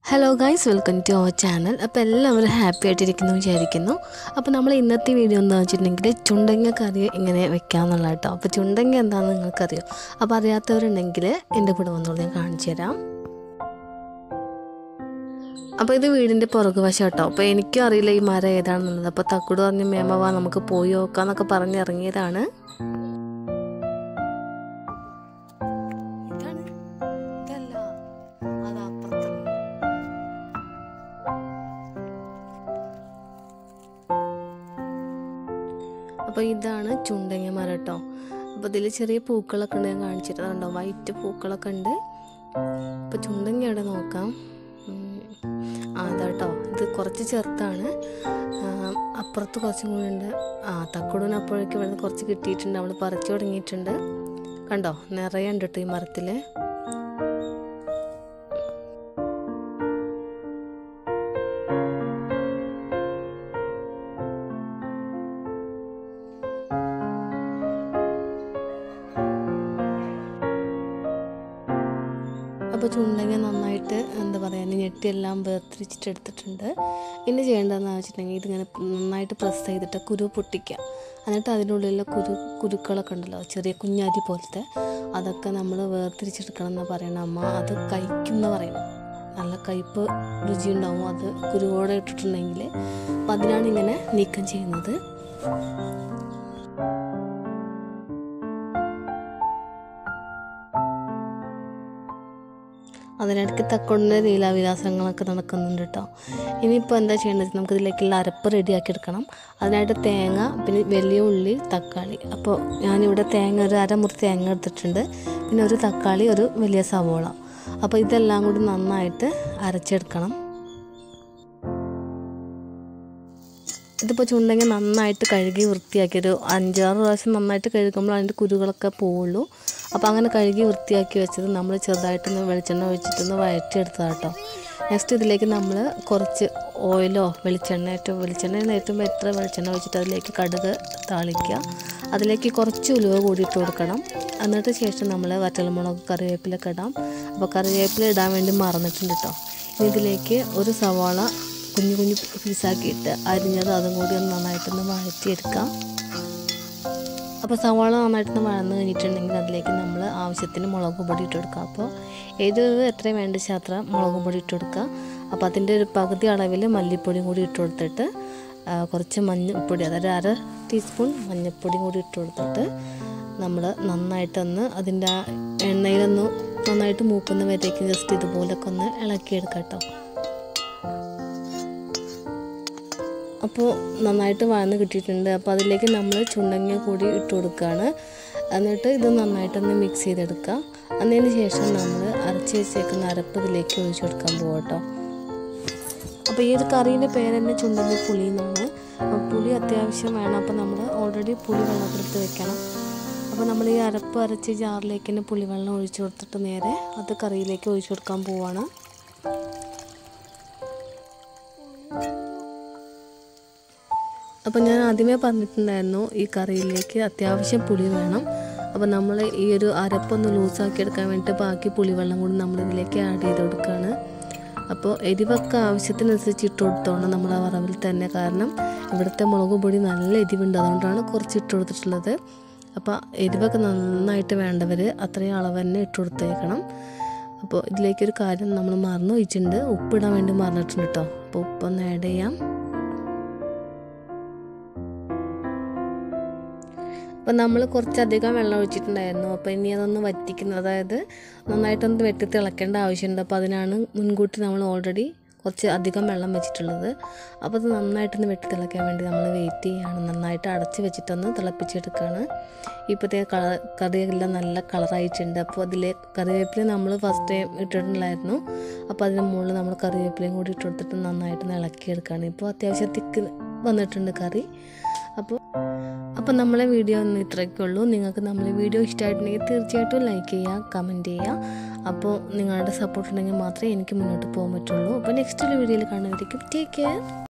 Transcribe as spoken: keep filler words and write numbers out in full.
Hello guys, welcome to our channel. അപ്പോൾ എല്ലാവരും happy ആയിട്ടിരിക്കുന്നു വിചാരിക്കുന്നു. അപ്പോൾ നമ്മൾ ഇന്നത്തെ വീഡിയോ എന്താണെന്ന് വെച്ചിട്ടുണ്ടെങ്കിൽ ചുണ്ടങ്ങ കറി എങ്ങനെ വെക്കാമെന്നുള്ള കേട്ടോ. അപ്പോൾ ചുണ്ടങ്ങ എന്താണെന്ന് നിങ്ങൾക്കറിയോ? അപ്പോൾ അറിയാത്തവരുണ്ടെങ്കിൽ എൻ്റെ കൂടെ വന്നോളൂ, ഞാൻ കാണിച്ചു തരാം. അപ്പോൾ ഇത് വീടിൻ്റെ പുറകു വശം കേട്ടോ. അപ്പോൾ എനിക്കും അറിയില്ല ഈ മരം ഏതാണെന്നുള്ളത്. അപ്പോൾ തക്കുട് പറഞ്ഞ് മേമ വാ നമുക്ക് പോയി നോക്കാമെന്നൊക്കെ പറഞ്ഞ് ഇറങ്ങിയതാണ്. അപ്പോൾ ഇതാണ് ചുണ്ടങ്ങ മരം കേട്ടോ. അപ്പോൾ ഇതിൽ ചെറിയ പൂക്കളൊക്കെ ഉണ്ട്, ഞാൻ കാണിച്ചിട്ടുണ്ടോ, വൈറ്റ് പൂക്കളൊക്കെ ഉണ്ട്. അപ്പോൾ ചുണ്ടങ്ങ അവിടെ നോക്കാം. ആ അതാട്ടോ, ഇത് കുറച്ച് ചെറുത്താണ്. അപ്പുറത്ത് കുറച്ചും കൂടി ഉണ്ട്. ആ തക്കുടൂന് അപ്പോഴേക്കും ഇവിടെ കുറച്ച് കിട്ടിയിട്ടുണ്ട്, അവൾ പറിച്ചു തുടങ്ങിയിട്ടുണ്ട്. കണ്ടോ, നിറയെ ഉണ്ട് കേട്ടോ ഈ മരത്തിൽ. അപ്പോൾ ചുണ്ടങ്ങ നന്നായിട്ട് എന്താ പറയുക ഞെട്ടിയെല്ലാം വേർതിരിച്ചിട്ട് എടുത്തിട്ടുണ്ട്. ഇനി ചെയ്യേണ്ടതെന്ന് വെച്ചിട്ടുണ്ടെങ്കിൽ ഇതിങ്ങനെ നന്നായിട്ട് പ്രസ് ചെയ്തിട്ട് കുരു പൊട്ടിക്കുക. എന്നിട്ട് അതിനുള്ളിലുള്ള കുരു കുരുക്കളൊക്കെ ഉണ്ടല്ലോ, ചെറിയ കുഞ്ഞാരി പോലത്തെ, അതൊക്കെ നമ്മൾ വേർതിരിച്ചെടുക്കണം എന്ന് പറയണം അമ്മ. അത് കഴിക്കും എന്ന് പറയണം, നല്ല കയ്പ്പ് രുചി ഉണ്ടാവും അത് കുരുവോടെ ഇട്ടിട്ടുണ്ടെങ്കിൽ. അപ്പം അതിനാണ് ഇങ്ങനെ നീക്കം ചെയ്യുന്നത്. അതിനിടയ്ക്ക് തക്കുടിൻ്റെ ലീലാവിലാസങ്ങളൊക്കെ നടക്കുന്നുണ്ട് കേട്ടോ. ഇനിയിപ്പോൾ എന്താ ചെയ്യേണ്ടത്, നമുക്കിതിലേക്കുള്ള അരപ്പ് റെഡിയാക്കി എടുക്കണം. അതിനായിട്ട് തേങ്ങ, പിന്നെ വലിയ ഉള്ളി, തക്കാളി. അപ്പോൾ ഞാനിവിടെ തേങ്ങ ഒരു അരമുറി തേങ്ങ എടുത്തിട്ടുണ്ട്, പിന്നെ ഒരു തക്കാളി, ഒരു വലിയ സവോള. അപ്പോൾ ഇതെല്ലാം കൂടി നന്നായിട്ട് അരച്ചെടുക്കണം. ഇതിപ്പോൾ ചുണ്ടങ്ങ നന്നായിട്ട് കഴുകി വൃത്തിയാക്കി ഒരു അഞ്ചാറ് പ്രാവശ്യം നന്നായിട്ട് കഴുകുമ്പോൾ അതിൻ്റെ കുരുകളൊക്കെ പോവുള്ളൂ. അപ്പോൾ അങ്ങനെ കഴുകി വൃത്തിയാക്കി വെച്ചത് നമ്മൾ ചെറുതായിട്ടൊന്ന് വെളിച്ചെണ്ണ ഒഴിച്ചിട്ടൊന്ന് വഴറ്റിയെടുത്തതാണ് കേട്ടോ. നെക്സ്റ്റ് ഇതിലേക്ക് നമ്മൾ കുറച്ച് ഓയിലോ വെളിച്ചെണ്ണ, ഏറ്റവും വെളിച്ചെണ്ണ ഏറ്റവും ബെറ്റർ വെളിച്ചെണ്ണ ഒഴിച്ചിട്ട് അതിലേക്ക് കടുക് താളിക്കുക. അതിലേക്ക് കുറച്ച് ഉലുവ കൂടി ഇട്ട് കൊടുക്കണം. എന്നിട്ട് ശേഷം നമ്മൾ വറ്റൽമുളക്, കറിവേപ്പിലൊക്കെ ഇടാം. അപ്പോൾ കറിവേപ്പില ഇടാൻ വേണ്ടി മറന്നിട്ടുണ്ട് കേട്ടോ. ഇനി ഇതിലേക്ക് ഒരു സവാള കുഞ്ഞു കുഞ്ഞു പീസാക്കിയിട്ട് അരിഞ്ഞത് അതും കൂടി ഒന്ന് നന്നായിട്ടൊന്ന് വഴറ്റിയെടുക്കാം. അപ്പോൾ സവാള നന്നായിട്ടൊന്ന് വഴന്ന് കഴിഞ്ഞിട്ടുണ്ടെങ്കിൽ അതിലേക്ക് നമ്മൾ ആവശ്യത്തിന് മുളക് പൊടി ഇട്ട് കൊടുക്കുക. അപ്പോൾ എരിവ് എത്രയും വേണ്ട അത്ര മുളക് പൊടി ഇട്ട് കൊടുക്കുക. അപ്പോൾ അതിൻ്റെ ഒരു പകുതി അളവിൽ മല്ലിപ്പൊടിയും കൂടി ഇട്ട് കൊടുത്തിട്ട് കുറച്ച് മഞ്ഞൾപ്പൊടി, അതായത് അര ടീസ്പൂൺ മഞ്ഞൾപ്പൊടിയും കൂടി ഇട്ട് കൊടുത്തിട്ട് നമ്മൾ നന്നായിട്ടൊന്ന് അതിൻ്റെ എണ്ണയിലൊന്ന് നന്നായിട്ട് മൂക്കുന്ന വരേക്ക് ജസ്റ്റ് ഇതുപോലൊക്കെ ഒന്ന് ഇളക്കിയെടുക്കാം കേട്ടോ. അപ്പോൾ നന്നായിട്ട് വഴന്ന് കിട്ടിയിട്ടുണ്ട്. അപ്പോൾ അതിലേക്ക് നമ്മൾ ചുണ്ടങ്ങ കൂടി ഇട്ട് കൊടുക്കുകയാണ്. എന്നിട്ട് ഇത് നന്നായിട്ടൊന്ന് മിക്സ് ചെയ്തെടുക്കുക. അതിന് ശേഷം നമ്മൾ അരച്ച് വെച്ചേക്കുന്ന അരപ്പ് ഇതിലേക്ക് ഒഴിച്ചു കൊടുക്കാൻ പോകും കേട്ടോ. അപ്പോൾ ഈ ഒരു കറീൻ്റെ പേര് തന്നെ ചുണ്ടങ്ങ പുളി എന്നാണ്. അപ്പോൾ പുളി അത്യാവശ്യം വേണം. അപ്പോൾ നമ്മൾ ഓൾറെഡി പുളി വെള്ളത്തിലെടുത്ത് വെക്കണം. അപ്പോൾ നമ്മൾ ഈ അരപ്പ് അരച്ച് ജാറിലേക്ക് തന്നെ പുളിവെള്ളം ഒഴിച്ചു കൊടുത്തിട്ട് നേരെ അത് കറിയിലേക്ക് ഒഴിച്ചു കൊടുക്കാൻ പോവാണ്. അപ്പോൾ ഞാൻ ആദ്യമേ പറഞ്ഞിട്ടുണ്ടായിരുന്നു ഈ കറിയിലേക്ക് അത്യാവശ്യം പുളി വേണം. അപ്പോൾ നമ്മൾ ഈ ഒരു അരപ്പൊന്ന് ലൂസാക്കി എടുക്കാൻ വേണ്ടിയിട്ട് ബാക്കി പുളിവെള്ളം കൂടി നമ്മളിതിലേക്ക് ആഡ് ചെയ്ത് കൊടുക്കുകയാണ്. അപ്പോൾ എരിവൊക്കെ ആവശ്യത്തിനനുസരിച്ച് ഇട്ട് കൊടുത്തോണം നമ്മൾ ആ വറവിൽ തന്നെ. കാരണം ഇവിടുത്തെ മുളക് പൊടി നല്ല എരിവുണ്ട്, അതുകൊണ്ടാണ് കുറച്ച് ഇട്ട് കൊടുത്തിട്ടുള്ളത്. അപ്പോൾ എരിവൊക്കെ നന്നായിട്ട് വേണ്ടവർ അത്രയും അളവ് തന്നെ ഇട്ട് കൊടുത്തേക്കണം. അപ്പോൾ ഇതിലേക്കൊരു കാര്യം നമ്മൾ മറന്നു വെച്ചിട്ടുണ്ട്, ഉപ്പിടാൻ വേണ്ടി മറന്നിട്ടുണ്ട് കേട്ടോ. അപ്പോൾ ഉപ്പൊന്ന് ആഡ് ചെയ്യാം. അപ്പോൾ നമ്മൾ കുറച്ചധികം വെള്ളം ഒഴിച്ചിട്ടുണ്ടായിരുന്നു. അപ്പോൾ ഇനി അതൊന്ന് വറ്റിക്കുന്നത്, അതായത് നന്നായിട്ടൊന്ന് വെട്ടി തിളക്കേണ്ട ആവശ്യമുണ്ട്. അപ്പോൾ അതിനാണ് മുൻകൂട്ടി നമ്മൾ ഓൾറെഡി കുറച്ച് അധികം വെള്ളം വെച്ചിട്ടുള്ളത്. അപ്പോൾ അത് നന്നായിട്ടൊന്ന് വെട്ടി തിളയ്ക്കാൻ വേണ്ടി നമ്മൾ വെയിറ്റ് ചെയ്യുകയാണ്. നന്നായിട്ട് അടച്ച് വെച്ചിട്ടൊന്ന് തിളപ്പിച്ചെടുക്കുകയാണ്. ഇപ്പോഴത്തെ കളർ കറിയെല്ലാം നല്ല കളറായിട്ടുണ്ട്. അപ്പോൾ അതിലെ കറിവേപ്പില നമ്മൾ ഫസ്റ്റ് ടൈം ഇട്ടിട്ടുണ്ടായിരുന്നു. അപ്പോൾ അതിന് മുകളിൽ നമ്മൾ കറിവേപ്പിലയും കൂടി ഇട്ട് കൊടുത്തിട്ട് നന്നായിട്ട് ഇളക്കിയെടുക്കുകയാണ്. ഇപ്പോൾ അത്യാവശ്യം തിക്ക് വന്നിട്ടുണ്ട് കറി. അപ്പോൾ അപ്പോൾ നമ്മളെ വീഡിയോ ഒന്നും ഇത്രയൊക്കെ ഉള്ളൂ. നിങ്ങൾക്ക് നമ്മളെ വീഡിയോ ഇഷ്ടമായിട്ടുണ്ടെങ്കിൽ തീർച്ചയായിട്ടും ലൈക്ക് ചെയ്യുക, കമൻറ്റ് ചെയ്യുക. അപ്പോൾ നിങ്ങളുടെ സപ്പോർട്ട് ഉണ്ടെങ്കിൽ മാത്രമേ എനിക്ക് മുന്നോട്ട് പോകാൻ പറ്റുള്ളൂ. അപ്പോൾ നെക്സ്റ്റ് വീഡിയോയിൽ കാണുന്നതായിരിക്കും. Take care.